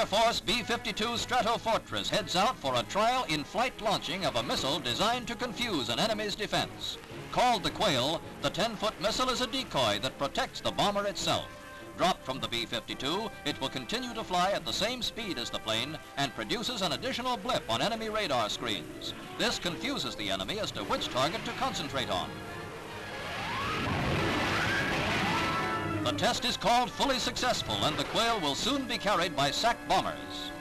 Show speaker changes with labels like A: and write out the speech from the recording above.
A: Air Force B-52 Stratofortress heads out for a trial in-flight launching of a missile designed to confuse an enemy's defense. Called the Quail, the 10-foot missile is a decoy that protects the bomber itself. Dropped from the B-52, it will continue to fly at the same speed as the plane and produces an additional blip on enemy radar screens. This confuses the enemy as to which target to concentrate on. The test is called fully successful, and the Quail will soon be carried by SAC bombers.